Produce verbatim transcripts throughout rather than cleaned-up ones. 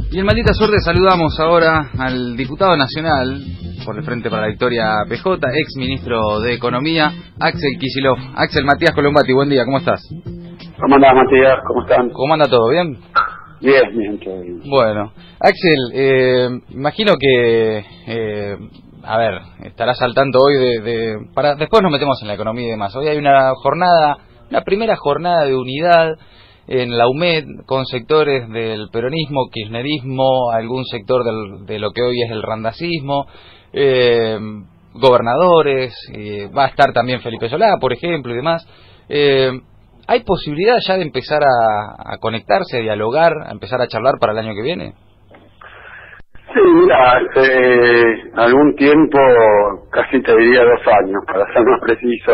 Y en Maldita Suerte saludamos ahora al diputado nacional por el Frente para la Victoria P J, ex ministro de Economía, Axel Kicillof. Axel, Matías Colombati, buen día, ¿cómo estás? ¿Cómo andás, Matías? ¿Cómo están? ¿Cómo anda todo? ¿Bien? Bien, bien, todo bien. Bueno, Axel, eh, imagino que, eh, a ver, estarás al tanto hoy de, de... para después nos metemos en la economía y demás. Hoy hay una jornada, una primera jornada de unidad en la U M E D con sectores del peronismo, kirchnerismo, algún sector del, de lo que hoy es el randacismo, eh, gobernadores, eh, va a estar también Felipe Solá, por ejemplo, y demás. Eh, ¿Hay posibilidad ya de empezar a, a conectarse, a dialogar, a empezar a charlar para el año que viene? Sí, mira, hace algún tiempo, casi te diría dos años, para ser más preciso,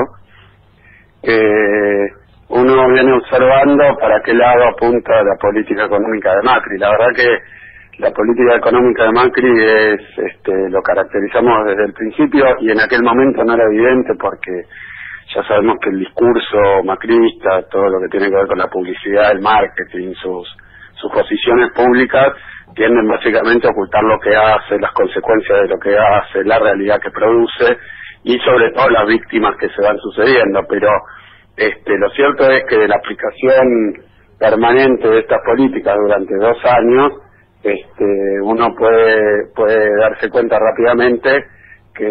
que uno viene observando para qué lado apunta la política económica de Macri. La verdad que la política económica de Macri es, este, lo caracterizamos desde el principio y en aquel momento no era evidente porque ya sabemos que el discurso macrista, todo lo que tiene que ver con la publicidad, el marketing, sus, sus posiciones públicas, tienden básicamente a ocultar lo que hace, las consecuencias de lo que hace, la realidad que produce y sobre todo las víctimas que se van sucediendo. Pero Este, lo cierto es que de la aplicación permanente de estas políticas durante dos años, este, uno puede puede darse cuenta rápidamente que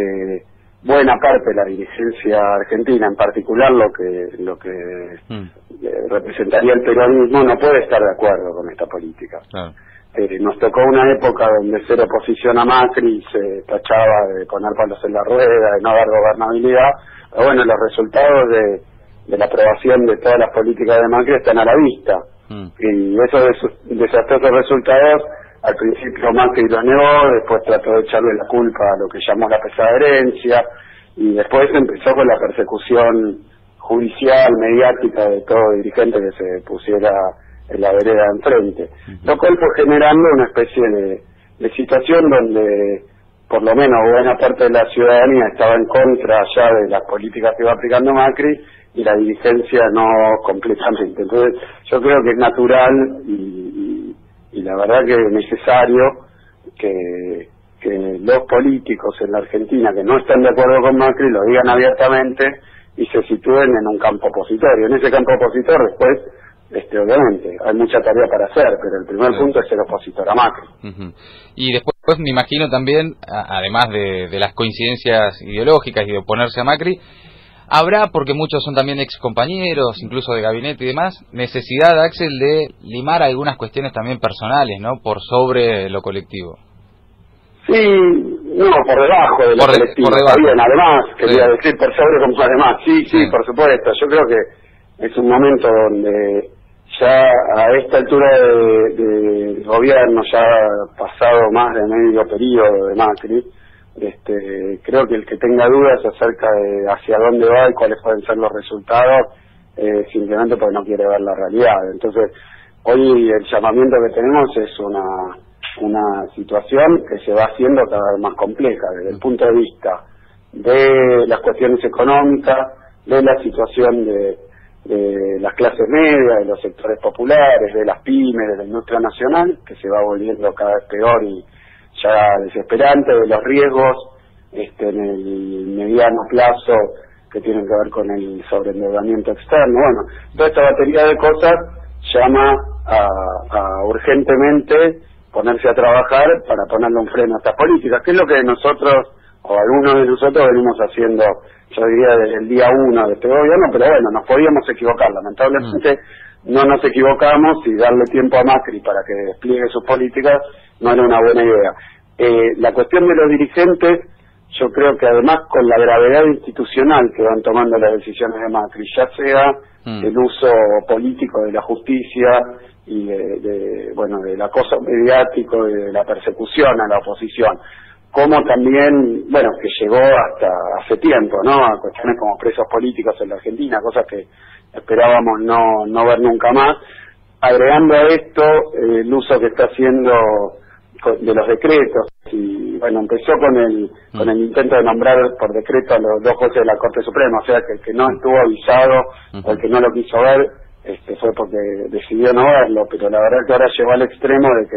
buena parte de la dirigencia argentina, en particular lo que lo que mm. representaría el peronismo, no puede estar de acuerdo con esta política. Ah. Eh, nos tocó una época donde ser oposición a Macri se tachaba de poner palos en la rueda, de no dar gobernabilidad, pero bueno, los resultados de de la aprobación de todas las políticas de Macri están a la vista. Mm. Y esos des desastrosos resultados, al principio Macri los negó, después trató de echarle la culpa a lo que llamó la pesada herencia, y después empezó con la persecución judicial, mediática de todo dirigente que se pusiera en la vereda de enfrente. Mm. Lo cual fue generando una especie de, de situación donde por lo menos buena parte de la ciudadanía estaba en contra ya de las políticas que iba aplicando Macri, y la dirigencia no completamente. Entonces yo creo que es natural y, y, y la verdad que es necesario que, que los políticos en la Argentina que no están de acuerdo con Macri lo digan abiertamente y se sitúen en un campo opositorio. En ese campo opositor después, este, obviamente, hay mucha tarea para hacer, pero el primer sí. punto es ser opositor a Macri. Uh-huh. Y después pues, me imagino también, además de, de las coincidencias ideológicas y de oponerse a Macri, habrá, porque muchos son también ex compañeros, incluso de gabinete y demás, necesidad, Axel, de limar algunas cuestiones también personales, ¿no? Por sobre lo colectivo. Sí, no, por debajo de lo por de, colectivo. Por debajo. Bien, además, quería sí. decir por sobre como además. Sí, sí, sí, por supuesto. Yo creo que es un momento donde ya a esta altura de, de gobierno, ya pasado más de medio periodo de Macri, Este, creo que el que tenga dudas acerca de hacia dónde va y cuáles pueden ser los resultados, eh, simplemente porque no quiere ver la realidad. Entonces, hoy el llamamiento que tenemos es una una situación que se va haciendo cada vez más compleja desde el punto de vista de las cuestiones económicas, de la situación de, de las clases medias, de los sectores populares, de las pymes, de la industria nacional, que se va volviendo cada vez peor y ya desesperante, de los riesgos este, en el mediano plazo que tienen que ver con el sobreendeudamiento externo. Bueno, toda esta batería de cosas llama a, a urgentemente ponerse a trabajar para ponerle un freno a estas políticas, que es lo que nosotros, o algunos de nosotros, venimos haciendo, yo diría, desde el día uno de este gobierno, pero bueno, nos podíamos equivocar, lamentablemente mm. no nos equivocamos y darle tiempo a Macri para que despliegue sus políticas no era una buena idea. Eh, la cuestión de los dirigentes, yo creo que además con la gravedad institucional que van tomando las decisiones de Macri, ya sea mm. el uso político de la justicia y de, de bueno del acoso mediático y de la persecución a la oposición, como también, bueno, que llegó hasta hace tiempo, ¿no?, a cuestiones como presos políticos en la Argentina, cosas que esperábamos no, no ver nunca más. Agregando a esto eh, el uso que está haciendo de los decretos, y bueno, empezó con el mm. con el intento de nombrar por decreto a los dos jueces de la Corte Suprema, o sea que el que no estuvo avisado mm. o el que no lo quiso ver este fue porque decidió no verlo, pero la verdad que ahora llegó al extremo de que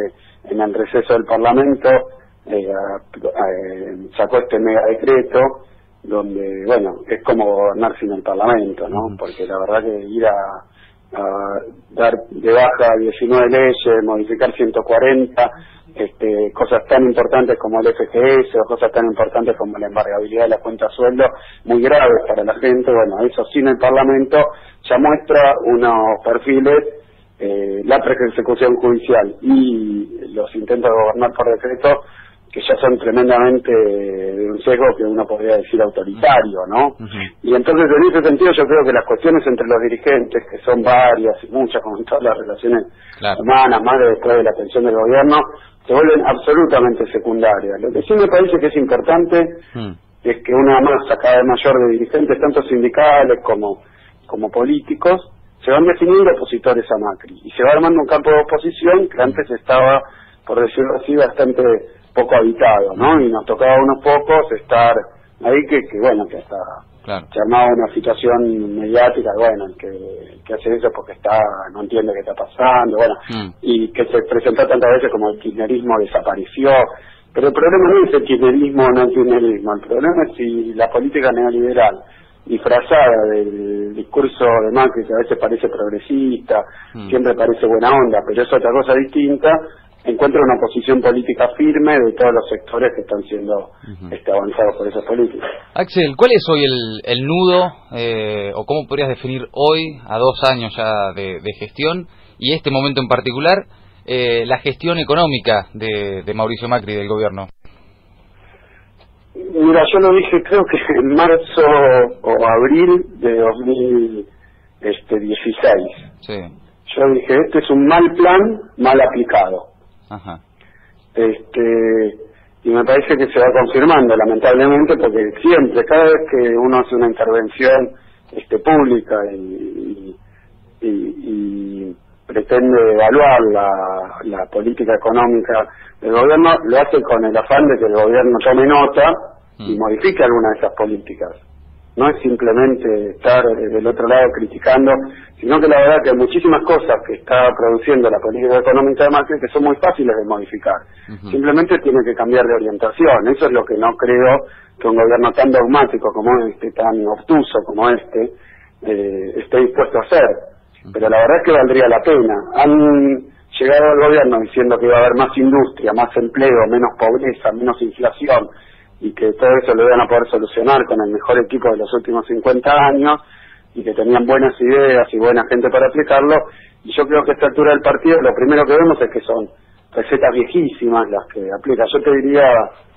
en el receso del Parlamento eh, eh, sacó este mega decreto donde, bueno, es como gobernar sin el Parlamento, ¿no? Porque la verdad que ir a, a dar de baja diecinueve leyes, modificar ciento cuarenta, este, cosas tan importantes como el F G S o cosas tan importantes como la embargabilidad de la cuenta sueldo, muy graves para la gente, bueno, eso sin el Parlamento ya muestra unos perfiles, eh, la persecución judicial y los intentos de gobernar por decreto, que ya son tremendamente de un sesgo que uno podría decir autoritario, ¿no? Uh-huh. Y entonces en ese sentido yo creo que las cuestiones entre los dirigentes, que son varias y muchas, como en todas las relaciones claro. humanas, más de después de la atención del gobierno, se vuelven absolutamente secundarias. Lo que sí me parece que es importante uh-huh. es que una masa cada vez mayor de dirigentes, tanto sindicales como, como políticos, se van definiendo opositores a Macri, y se va armando un campo de oposición que antes estaba, por decirlo así, bastante poco habitado, ¿no? Y nos tocaba a unos pocos estar ahí que, que bueno, que hasta claro. se armaba una situación mediática, bueno, el que, el que hace eso porque está no entiende qué está pasando, bueno, mm. y que se presentó tantas veces como el kirchnerismo desapareció. Pero el problema no es el kirchnerismo o no el kirchnerismo, el problema es si la política neoliberal, disfrazada del discurso de Macri, que a veces parece progresista, mm. siempre parece buena onda, pero es otra cosa distinta, encuentra una posición política firme de todos los sectores que están siendo uh-huh. este, avanzados por esas políticas. Axel, ¿cuál es hoy el, el nudo, eh, o cómo podrías definir hoy, a dos años ya de, de gestión, y este momento en particular, eh, la gestión económica de, de Mauricio Macri, del gobierno? Mira, yo lo dije creo que en marzo o abril de dos mil dieciséis. Sí. Yo dije, este es un mal plan, mal aplicado. Ajá. Este, y me parece que se va confirmando, lamentablemente, porque siempre, cada vez que uno hace una intervención este, pública y, y, y pretende evaluar la, la política económica del gobierno, lo hace con el afán de que el gobierno tome nota mm. y modifique alguna de esas políticas. No es simplemente estar del otro lado criticando, sino que la verdad que hay muchísimas cosas que está produciendo la política económica de Macri que son muy fáciles de modificar. Uh-huh. Simplemente tiene que cambiar de orientación. Eso es lo que no creo que un gobierno tan dogmático como este, tan obtuso como este, eh, esté dispuesto a hacer. Uh-huh. Pero la verdad es que valdría la pena. Han llegado al gobierno diciendo que iba a haber más industria, más empleo, menos pobreza, menos inflación, y que todo eso lo iban a poder solucionar con el mejor equipo de los últimos cincuenta años, y que tenían buenas ideas y buena gente para aplicarlo, y yo creo que a esta altura del partido lo primero que vemos es que son recetas viejísimas las que aplica. Yo te diría,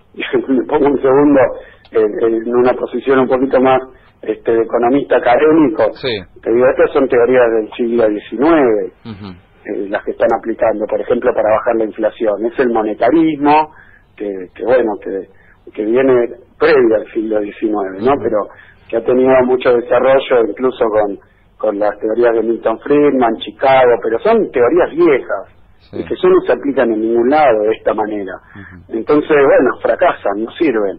me pongo un segundo en, en una posición un poquito más este, de economista académico, sí. te digo, estas son teorías del siglo diecinueve, uh-huh. eh, las que están aplicando, por ejemplo, para bajar la inflación. Es el monetarismo, que, que bueno, que que viene previa al siglo diecinueve, ¿no? Pero que ha tenido mucho desarrollo, incluso con, con las teorías de Milton Friedman, Chicago, pero son teorías viejas, sí. y que eso no se aplican en ningún lado de esta manera. Uh-huh. Entonces, bueno, fracasan, no sirven.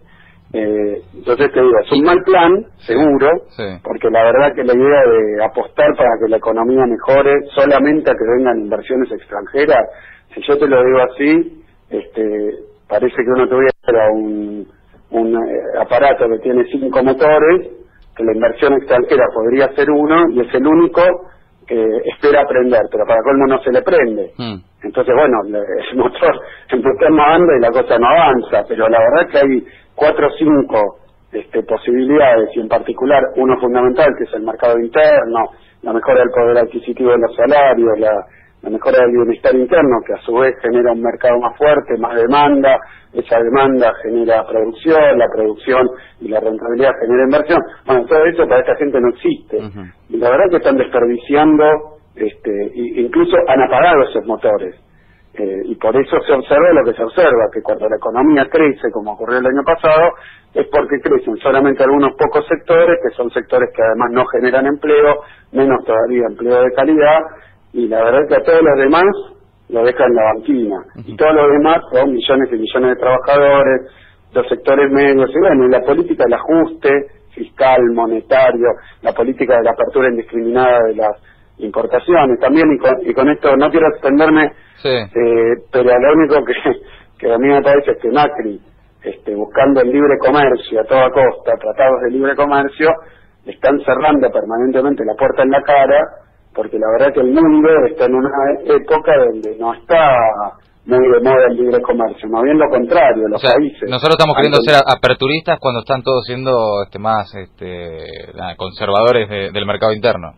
Eh, entonces te digo, es un mal plan, seguro, sí. porque la verdad que la idea de apostar para que la economía mejore solamente a que vengan inversiones extranjeras, si yo te lo digo así, este... parece que uno tuviera un, un eh, aparato que tiene cinco motores, que la inversión extranjera podría ser uno, y es el único que espera aprender, pero para colmo no se le prende. Mm. Entonces, bueno, el motor, el motor no anda y la cosa no avanza, pero la verdad que hay cuatro o cinco este, posibilidades, y en particular uno fundamental, que es el mercado interno, la mejora del poder adquisitivo de los salarios, la la mejora del bienestar interno, que a su vez genera un mercado más fuerte, más demanda, esa demanda genera producción, la producción y la rentabilidad genera inversión. Bueno, todo eso para esta gente no existe. Uh-huh. Y la verdad que están desperdiciando, este, e incluso han apagado esos motores. Eh, y por eso se observa lo que se observa, que cuando la economía crece, como ocurrió el año pasado, es porque crecen solamente algunos pocos sectores, que son sectores que además no generan empleo, menos todavía empleo de calidad, y la verdad que a todos los demás lo dejan en la banquina. Uh-huh. Y todos los demás son millones y millones de trabajadores, los sectores medios, y bueno, y la política del ajuste fiscal, monetario, la política de la apertura indiscriminada de las importaciones también, y con, y con esto no quiero extenderme, sí. eh, pero lo único que, que a mí me parece es que Macri, este, buscando el libre comercio a toda costa, tratados de libre comercio, están cerrando permanentemente la puerta en la cara, porque la verdad que el mundo está en una época donde no está muy de moda el libre comercio, más bien lo contrario, los o sea, países. Nosotros estamos queriendo antes, ser aperturistas cuando están todos siendo este, más este, nada, conservadores de, del mercado interno.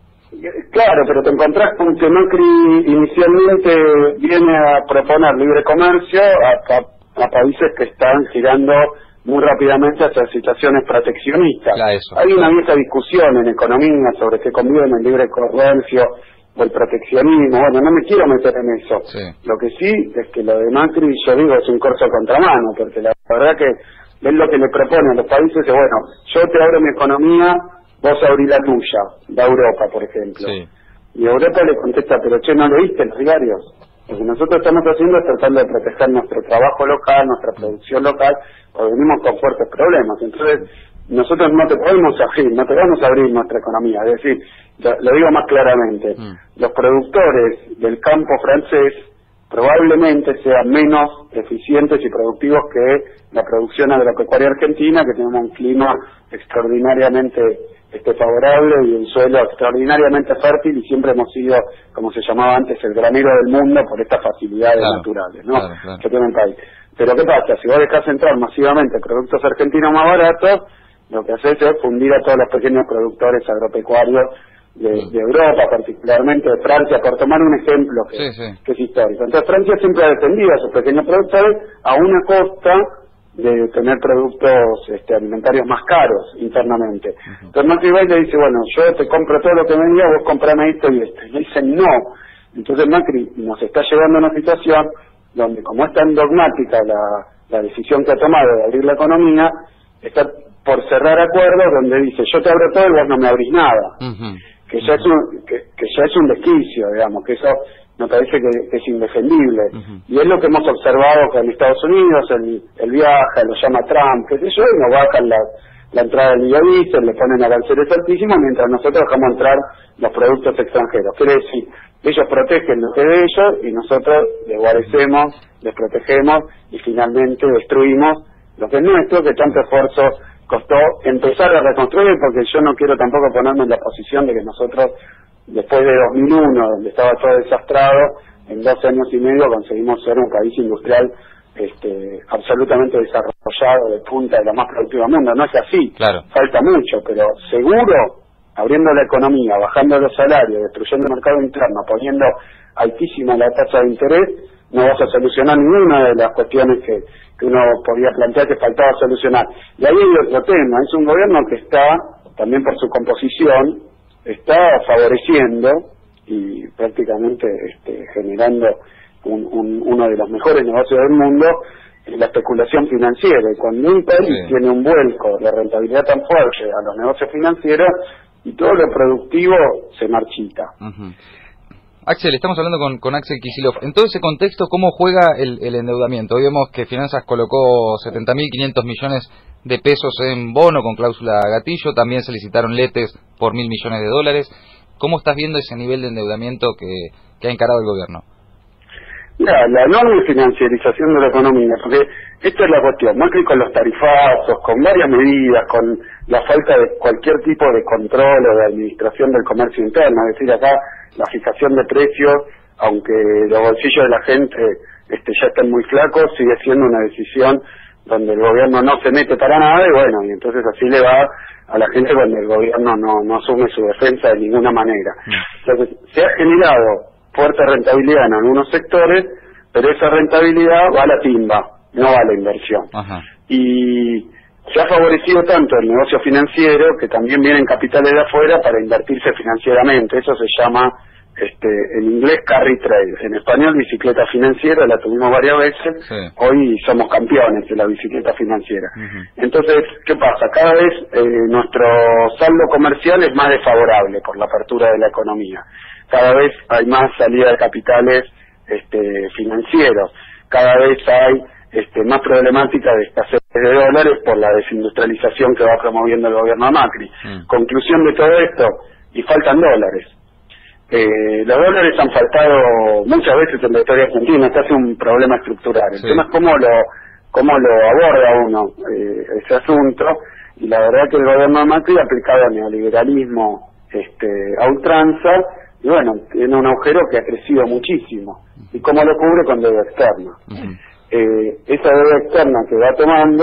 Claro, pero te encontrás con que Macri inicialmente viene a proponer libre comercio a, a, a países que están girando muy rápidamente hacia situaciones proteccionistas. Claro, Hay una vieja discusión en economía sobre qué conviene el libre comercio o el proteccionismo. Bueno, no me quiero meter en eso. Sí. Lo que sí es que lo de Macri, yo digo, es un corso contramano, porque la verdad que él lo que le propone a los países es, bueno, yo te abro mi economía, vos abrís la tuya, la Europa, por ejemplo. Sí. Y Europa le contesta, pero che, ¿no leíste los diarios? Lo que nosotros estamos haciendo es tratando de proteger nuestro trabajo local, nuestra producción local, porque venimos con fuertes problemas. Entonces, nosotros no te podemos abrir, no te vamos a abrir nuestra economía. Es decir, lo, lo digo más claramente, mm. los productores del campo francés probablemente sean menos eficientes y productivos que la producción agropecuaria argentina, que tenemos un clima extraordinariamente este, favorable y un suelo extraordinariamente fértil, y siempre hemos sido, como se llamaba antes, el granero del mundo por estas facilidades claro, naturales, ¿no? Claro, claro. Que tiene el país. Pero ¿qué pasa? Si vos dejás entrar masivamente productos argentinos más baratos, lo que haces es fundir a todos los pequeños productores agropecuarios de, de Europa, particularmente de Francia, por tomar un ejemplo que, sí, sí. que es histórico. Entonces Francia siempre ha defendido a sus pequeños productores a una costa de tener productos este, alimentarios más caros internamente. Uh-huh. Entonces Macri va y le dice, bueno, yo te compro todo lo que me digas, vos comprame esto y esto. Y le dicen no. Entonces Macri nos está llevando a una situación donde, como es tan dogmática la, la decisión que ha tomado de abrir la economía, está por cerrar acuerdos donde dice, yo te abro todo y vos no me abrís nada. Uh-huh. Que ya es un, que, que ya es un desquicio, digamos, que eso me parece que, que es indefendible. Uh-huh. Y es lo que hemos observado que en Estados Unidos, el, el viaja, lo llama Trump, qué sé yo, y nos bajan la, la entrada del biodiesel, le ponen aranceles altísimos, mientras nosotros dejamos entrar los productos extranjeros. Quiere decir, ellos protegen lo que es de ellos y nosotros les guarecemos, les protegemos y finalmente destruimos lo que es nuestro, que tanto esfuerzo costó empezar a reconstruir, porque yo no quiero tampoco ponerme en la posición de que nosotros, después de dos mil uno, donde estaba todo desastrado, en dos años y medio conseguimos ser un país industrial este, absolutamente desarrollado, de punta, de lo más productivo del mundo. No es así, claro. Falta mucho, pero seguro, abriendo la economía, bajando los salarios, destruyendo el mercado interno, poniendo altísima la tasa de interés, no vas a solucionar ninguna de las cuestiones que, que uno podía plantear que faltaba solucionar. Y ahí hay otro tema, es un gobierno que está, también por su composición, está favoreciendo y prácticamente este, generando un, un, uno de los mejores negocios del mundo, la especulación financiera. Y cuando un país sí. tiene un vuelco de rentabilidad tan fuerte a los negocios financieros, y todo lo productivo se marchita. Uh-huh. Axel, estamos hablando con, con Axel Kicillof. En todo ese contexto, ¿cómo juega el, el endeudamiento? Hoy vemos que Finanzas colocó setenta mil quinientos millones de pesos en bono con cláusula gatillo, también se licitaron letes por mil millones de dólares. ¿Cómo estás viendo ese nivel de endeudamiento que, que ha encarado el gobierno? La, la enorme financiarización de la economía, porque esta es la cuestión. Macri con los tarifazos, con varias medidas, con la falta de cualquier tipo de control o de administración del comercio interno, es decir, acá la fijación de precios, aunque los bolsillos de la gente este, ya están muy flacos, sigue siendo una decisión donde el gobierno no se mete para nada, y bueno, y entonces así le va a la gente cuando el gobierno no, no asume su defensa de ninguna manera. Entonces, se ha generado fuerte rentabilidad en algunos sectores, pero esa rentabilidad va a la timba, no va a la inversión. Ajá. Y se ha favorecido tanto el negocio financiero, que también vienen capitales de afuera para invertirse financieramente. Eso se llama, este, en inglés, carry trade. En español, bicicleta financiera, la tuvimos varias veces. Sí. Hoy somos campeones de la bicicleta financiera. Uh-huh. Entonces, ¿qué pasa? Cada vez eh, nuestro saldo comercial es más desfavorable por la apertura de la economía. Cada vez hay más salida de capitales este, financieros. Cada vez hay este, más problemática de escasez de dólares por la desindustrialización que va promoviendo el gobierno de Macri. Mm. Conclusión de todo esto, y faltan dólares. Eh, los dólares han faltado muchas veces en la historia argentina, este hace un problema estructural. El sí. tema es cómo lo cómo lo aborda uno eh, ese asunto, y la verdad que el gobierno de Macri ha aplicado neoliberalismo este, a ultranza, y bueno, tiene un agujero que ha crecido muchísimo. ¿Y cómo lo cubre? Con deuda externa. Uh-huh. eh, esa deuda externa que va tomando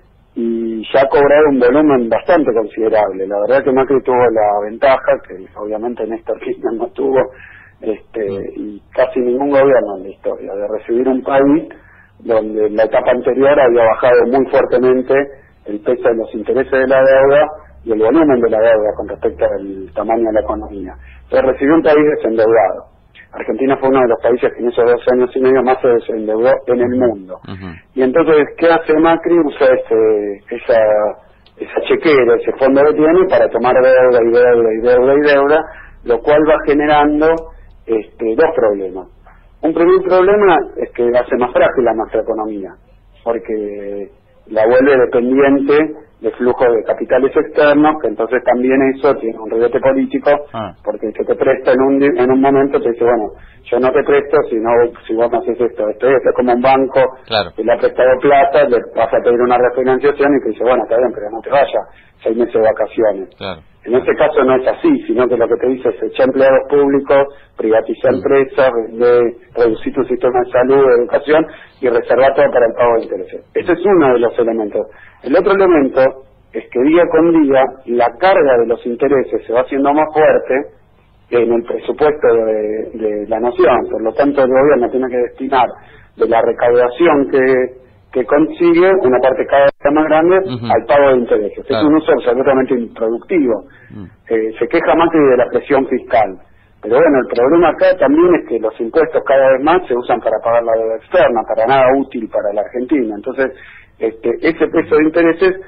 y ya ha cobrado un volumen bastante considerable. La verdad que Macri tuvo la ventaja, que obviamente Néstor Kirchner no tuvo, este, uh-huh. y casi ningún gobierno en la historia, de recibir un país donde en la etapa anterior había bajado muy fuertemente el peso de los intereses de la deuda y el volumen de la deuda con respecto al tamaño de la economía. Entonces recibió un país desendeudado. Argentina fue uno de los países que en esos dos años y medio más se desendeudó en el mundo. Uh-huh. Y entonces, ¿qué hace Macri? Usa ese, esa, esa chequera, ese fondo que tiene para tomar deuda y deuda y deuda y deuda, lo cual va generando este, dos problemas. Un primer problema es que hace más frágil a nuestra economía, porque la vuelve dependiente de flujos de capitales externos, que entonces también eso tiene un rebote político, ah. porque el que te presta en un en un momento te dice, bueno, yo no te presto si no si vos no haces esto, esto, esto es como un banco claro. que le ha prestado plata, le vas a pedir una refinanciación y te dice, bueno, está bien, pero no te vayas seis meses de vacaciones. Claro. En este caso no es así, sino que lo que te dice es echar empleados públicos, privatizar mm. empresas, de, reducir tu sistema de salud, de educación y reservar todo para el pago de intereses. Ese es uno de los elementos. El otro elemento es que día con día la carga de los intereses se va haciendo más fuerte en el presupuesto de, de la nación. Por lo tanto, el gobierno tiene que destinar de la recaudación que que consigue una parte cada vez más grande uh-huh. al pago de intereses. Claro. Es un uso absolutamente improductivo. Uh-huh. Eh, se queja Macri de la presión fiscal. Pero bueno, el problema acá también es que los impuestos cada vez más se usan para pagar la deuda externa, para nada útil para la Argentina. Entonces, este, ese peso de intereses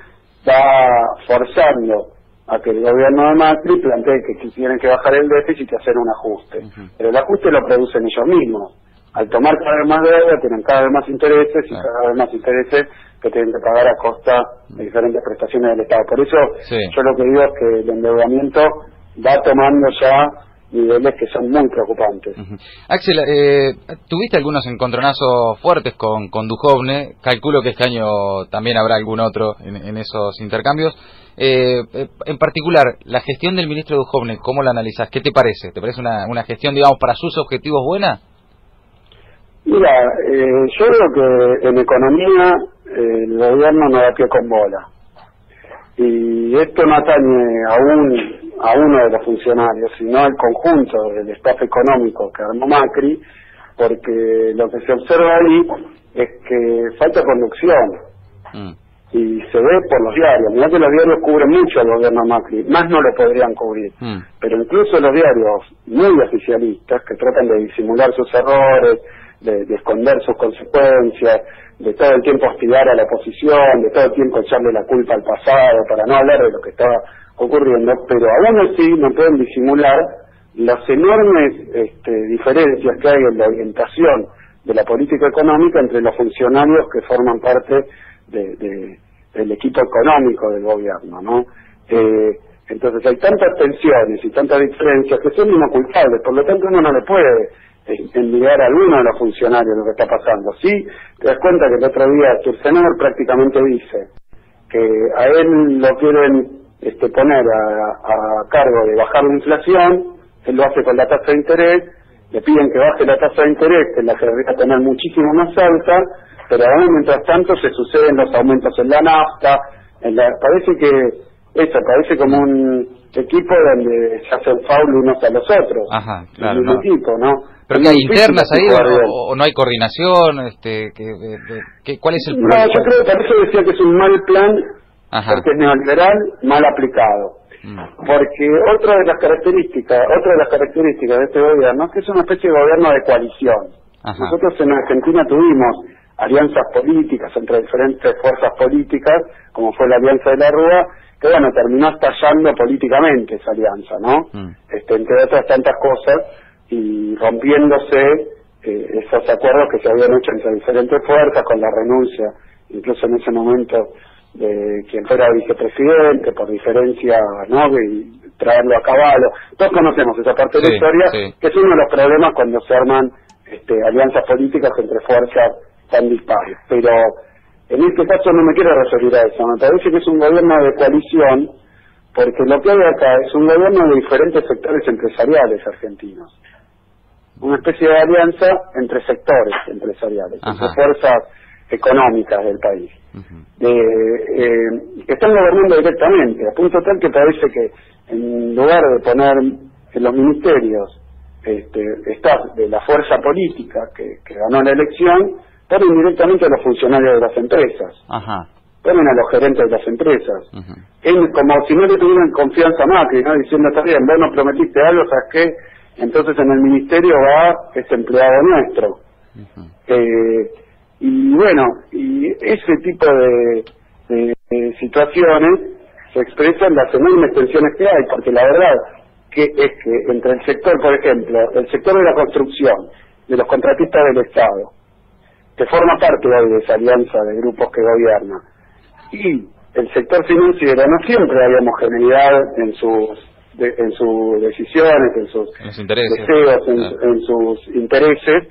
va forzando a que el gobierno de Macri plantee que tienen que bajar el déficit y hacer un ajuste. Uh-huh. Pero el ajuste lo producen ellos mismos. Al tomar cada vez más deuda tienen cada vez más intereses y cada vez más intereses que tienen que pagar a costa de diferentes prestaciones del Estado. Por eso sí. yo lo que digo es que el endeudamiento va tomando ya niveles que son muy preocupantes. Uh-huh. Axel, eh, ¿tuviste algunos encontronazos fuertes con, con Duhovne? Calculo que este año también habrá algún otro en, en esos intercambios. Eh, en particular, la gestión del ministro Duhovne, ¿cómo la analizás? ¿Qué te parece? ¿Te parece una, una gestión, digamos, para sus objetivos buena? Mira, eh, yo creo que en economía eh, el gobierno no da pie con bola. Y esto no atañe a, un, a uno de los funcionarios, sino al conjunto del staff económico que armó Macri, porque lo que se observa ahí es que falta conducción. Mm. Y se ve por los diarios. Mirá que los diarios cubren mucho al gobierno Macri, más no lo podrían cubrir. Mm. Pero incluso los diarios muy oficialistas, que tratan de disimular sus errores, De, de esconder sus consecuencias, de todo el tiempo hostigar a la oposición, de todo el tiempo echarle la culpa al pasado para no hablar de lo que estaba ocurriendo, pero aún así no pueden disimular las enormes este, diferencias que hay en la orientación de la política económica entre los funcionarios que forman parte de, de, del equipo económico del gobierno, ¿no? Eh, entonces hay tantas tensiones y tantas diferencias que son inocultables, por lo tanto uno no le puede enviar a alguno de los funcionarios lo que está pasando. Sí, te das cuenta que el otro día Sturzenegger prácticamente dice que a él lo quieren este, poner a, a cargo de bajar la inflación, él lo hace con la tasa de interés, le piden que baje la tasa de interés, que la debería tener muchísimo más alta, pero aún mientras tanto se suceden los aumentos en la nafta, en la, parece que eso, parece como un equipo donde se hacen faul unos a los otros. Ajá, claro, no. Equipo, ¿no? Pero que hay internas ahí o, o no hay coordinación, este, que, de, de, que, ¿cuál es el problema? No, yo creo que por eso decía que es un mal plan, Ajá. porque es neoliberal, mal aplicado. Mm. Porque otra de las características, otra de las características de este gobierno es que es una especie de gobierno de coalición. Ajá. Nosotros en Argentina tuvimos alianzas políticas entre diferentes fuerzas políticas, como fue la Alianza de la Rúa, que bueno, terminó estallando políticamente esa alianza, ¿no? Mm. Este, entre otras tantas cosas, y rompiéndose eh, esos acuerdos que se habían hecho entre diferentes fuerzas, con la renuncia, incluso en ese momento, de quien fuera vicepresidente, por diferencia, ¿no?, y traerlo a caballo. Todos conocemos esa parte de sí, la historia, sí. que es uno de los problemas cuando se arman este, alianzas políticas entre fuerzas tan dispares. Pero en este caso no me quiero referir a eso, me parece que es un gobierno de coalición, porque lo que hay acá es un gobierno de diferentes sectores empresariales argentinos. Una especie de alianza entre sectores empresariales, Ajá. entre fuerzas económicas del país. Uh-huh. eh, eh, que están gobernando directamente, a punto tal que parece que en lugar de poner en los ministerios este, staff de la fuerza política que, que ganó la elección, ponen directamente a los funcionarios de las empresas. Ajá. Ponen a los gerentes de las empresas. Uh-huh. En, como si no le tuvieran confianza a Macri, ¿no? Diciendo, está bien, vos nos prometiste algo, ¿sabes qué? Entonces en el ministerio va este empleado nuestro. Uh-huh. eh, y bueno, y ese tipo de, de, de situaciones se expresan las enormes tensiones que hay, porque la verdad que es que entre el sector, por ejemplo, el sector de la construcción, de los contratistas del Estado, que forma parte hoy de esa alianza de grupos que gobiernan, y el sector financiero, no siempre hay homogeneidad en sus de, en sus decisiones, en sus en intereses. deseos, en, claro. en sus intereses,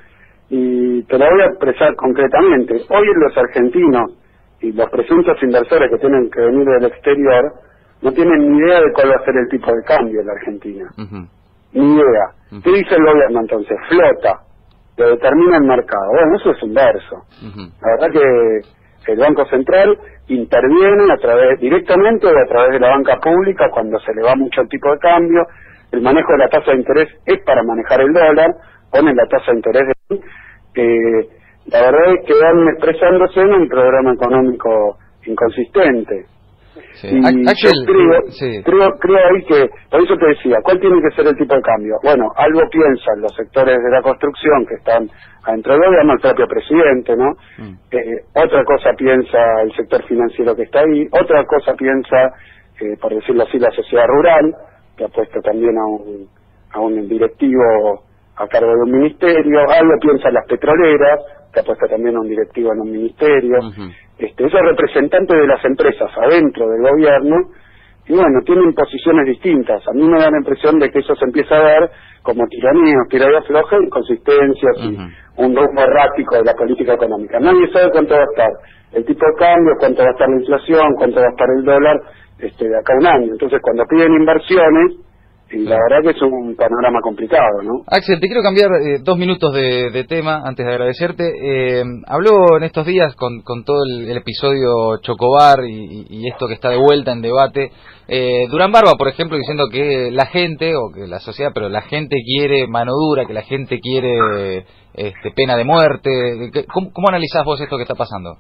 y te lo voy a expresar concretamente. Hoy los argentinos y los presuntos inversores que tienen que venir del exterior no tienen ni idea de cuál va a ser el tipo de cambio en la Argentina. Uh-huh. Ni idea. Uh-huh. ¿Qué dice el gobierno entonces? Flota, lo determina el mercado. Bueno, eso es un verso. Uh-huh. La verdad que el Banco Central interviene a través directamente o a través de la banca pública cuando se le va mucho el tipo de cambio. El manejo de la tasa de interés es para manejar el dólar, ponen la tasa de interés de... Eh, la verdad es que van expresándose en un programa económico inconsistente. Sí. Y Axel, yo creo, sí. creo, creo ahí que, por eso te decía, ¿cuál tiene que ser el tipo de cambio? Bueno, algo piensan los sectores de la construcción que están adentro del gobierno, el propio presidente, ¿no? Mm. Eh, otra cosa piensa el sector financiero que está ahí, otra cosa piensa, eh, por decirlo así, la sociedad rural, que ha puesto también a un, a un directivo a cargo de un ministerio, algo piensan las petroleras, que ha puesto también a un directivo en un ministerio, uh-huh. este, esos representantes de las empresas adentro del gobierno, y bueno, tienen posiciones distintas. A mí me da la impresión de que eso se empieza a ver como tiranías, tiranías flojas, inconsistencias uh-huh. y un rumbo errático de la política económica. Nadie sabe cuánto va a estar el tipo de cambio, cuánto va a estar la inflación, cuánto va a estar el dólar este, de acá a un año. Entonces, cuando piden inversiones, y la verdad que es un panorama complicado, ¿no? Axel, te quiero cambiar eh, dos minutos de, de tema antes de agradecerte. Eh, habló en estos días con, con todo el, el episodio Chocobar y, y esto que está de vuelta en debate. Eh, Durán Barba, por ejemplo, diciendo que la gente, o que la sociedad, pero la gente quiere mano dura, que la gente quiere este, pena de muerte. ¿Cómo, cómo analizás vos esto que está pasando?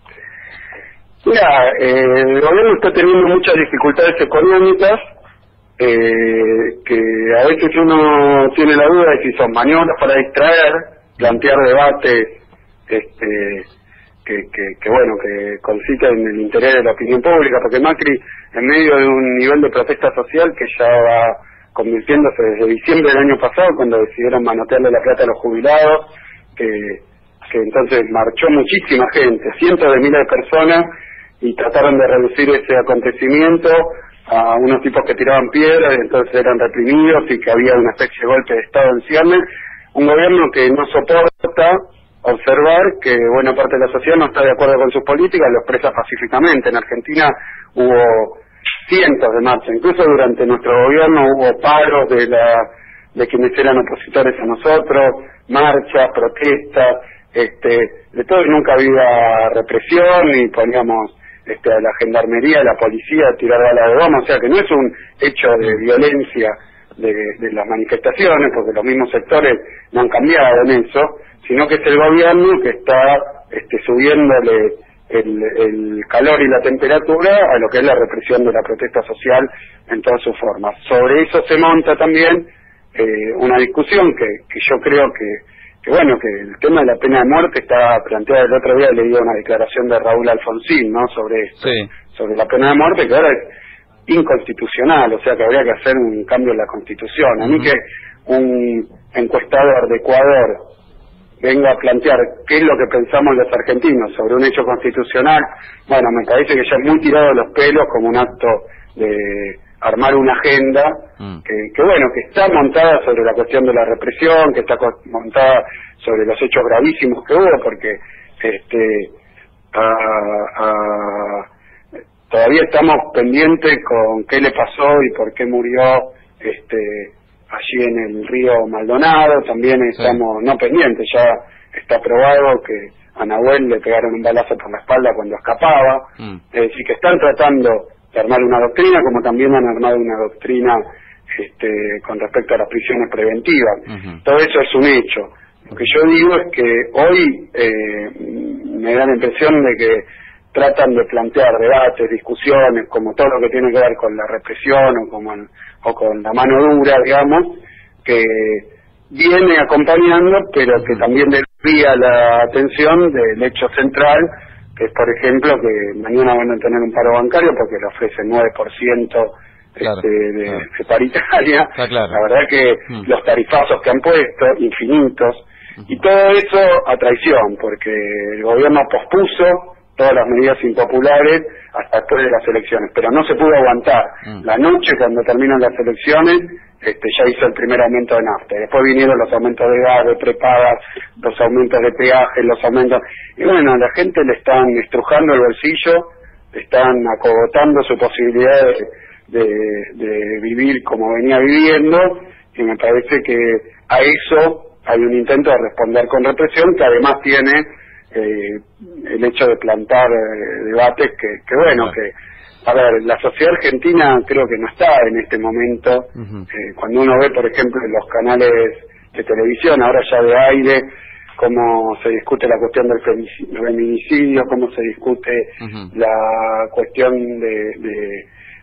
Mira, eh, el gobierno está teniendo muchas dificultades económicas. Eh, que a veces uno tiene la duda de si son maniobras para distraer, plantear debates este, que, que, que bueno, que conciten el interés de la opinión pública, porque Macri, en medio de un nivel de protesta social que ya va convirtiéndose desde diciembre del año pasado, cuando decidieron manotearle la plata a los jubilados, que, que entonces marchó muchísima gente, cientos de miles de personas, y trataron de reducir ese acontecimiento a unos tipos que tiraban piedras y entonces eran reprimidos y que había una especie de golpe de Estado en ciernes. Un gobierno que no soporta observar que buena parte de la sociedad no está de acuerdo con sus políticas, lo expresa pacíficamente. En Argentina hubo cientos de marchas, incluso durante nuestro gobierno hubo paros de la de quienes eran opositores a nosotros, marchas, protestas, este, de todo, y nunca había represión y poníamos Este, a la gendarmería, a la policía, a tirar balas de goma, o sea que no es un hecho de violencia de, de las manifestaciones, porque los mismos sectores no han cambiado en eso, sino que es el gobierno que está este, subiéndole el, el calor y la temperatura a lo que es la represión de la protesta social en todas sus formas. Sobre eso se monta también eh, una discusión que, que yo creo que que bueno, que el tema de la pena de muerte está planteado. El otro día leí una declaración de Raúl Alfonsín, ¿no?, sobre esto, sí. sobre la pena de muerte, que ahora es inconstitucional, o sea que habría que hacer un cambio en la Constitución. A mí uh-huh. que un encuestador de Ecuador venga a plantear qué es lo que pensamos los argentinos sobre un hecho constitucional, bueno, me parece que ya es muy tirado de los pelos como un acto de armar una agenda mm. que, que, bueno, que está montada sobre la cuestión de la represión, que está montada sobre los hechos gravísimos que hubo, porque este a, a, todavía estamos pendientes con qué le pasó y por qué murió este allí en el río Maldonado. También estamos, sí. no pendientes, ya está probado que a Nahuel le pegaron un balazo por la espalda cuando escapaba. Mm. Es decir, que están tratando de armar una doctrina, como también han armado una doctrina este, con respecto a las prisiones preventivas. Uh-huh. Todo eso es un hecho. Lo que yo digo es que hoy eh, me da la impresión de que tratan de plantear debates, discusiones, como todo lo que tiene que ver con la represión o, como en, o con la mano dura, digamos, que viene acompañando, pero que también desvía la atención del hecho central, que es, por ejemplo, que mañana van a tener un paro bancario porque le ofrecen nueve por ciento claro, este, de, claro. de paritaria. Claro. La verdad que mm. los tarifazos que han puesto, infinitos, mm. y todo eso a traición, porque el gobierno pospuso todas las medidas impopulares hasta después de las elecciones, pero no se pudo aguantar. Mm. La noche, cuando terminan las elecciones, este, ya hizo el primer aumento de nafta, y después vinieron los aumentos de gas, de prepagas, los aumentos de peajes, los aumentos, y bueno, a la gente le están estrujando el bolsillo, le están acogotando su posibilidad de, de, de vivir como venía viviendo, y me parece que a eso hay un intento de responder con represión, que además tiene eh, el hecho de plantar eh, debates que, que bueno, que a ver, la sociedad argentina creo que no está en este momento, uh-huh. eh, cuando uno ve, por ejemplo, en los canales de televisión, ahora ya de aire, cómo se discute la cuestión del feminicidio, cómo se discute uh-huh. la cuestión de, de,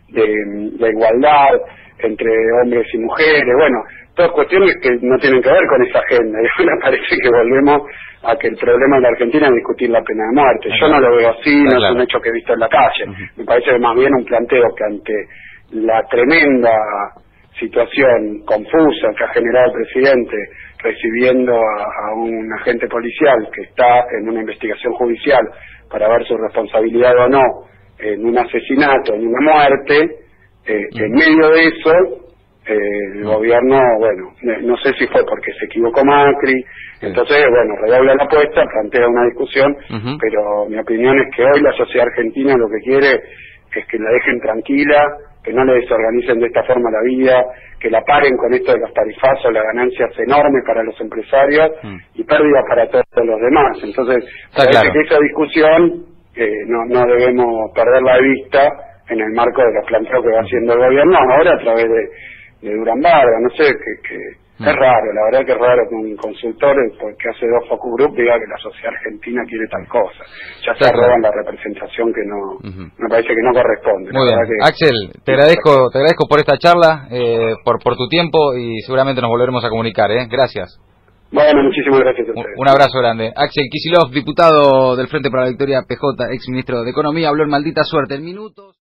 de la igualdad entre hombres y mujeres, bueno, todas cuestiones que no tienen que ver con esa agenda, y me parece que volvemos a que el problema de la Argentina es discutir la pena de muerte. Yo no lo veo así, no es un hecho que he visto en la calle. Uh-huh. Me parece que más bien un planteo que ante la tremenda situación confusa que ha generado el presidente recibiendo a, a un agente policial que está en una investigación judicial para ver su responsabilidad o no en un asesinato, en una muerte, eh, uh-huh. en medio de eso Eh, el gobierno, bueno, no sé si fue porque se equivocó Macri, sí. entonces, bueno, redobla la apuesta, plantea una discusión, uh-huh. pero mi opinión es que hoy la sociedad argentina lo que quiere es que la dejen tranquila, que no le desorganicen de esta forma la vida, que la paren con esto de los tarifazos, las ganancias enormes para los empresarios uh-huh. y pérdidas para todos los demás. Entonces, parece claro. que esa discusión eh, no, no debemos perderla de vista en el marco de los planteos que va haciendo el gobierno ahora a través de de Durán Barba, no sé, que, que mm. es raro, la verdad que es raro que un consultor, porque hace dos focus group, diga que la sociedad argentina quiere tal cosa. Ya se roban la representación que no, uh-huh. me parece que no corresponde. Muy bien, que, Axel, te agradezco, te agradezco por esta charla, eh, por, por tu tiempo, y seguramente nos volveremos a comunicar, ¿eh? Gracias. Bueno, muchísimas gracias a ustedes. Un abrazo grande. Axel Kicillof, diputado del Frente para la Victoria P J, ex ministro de Economía, habló en Maldita Suerte. En minutos.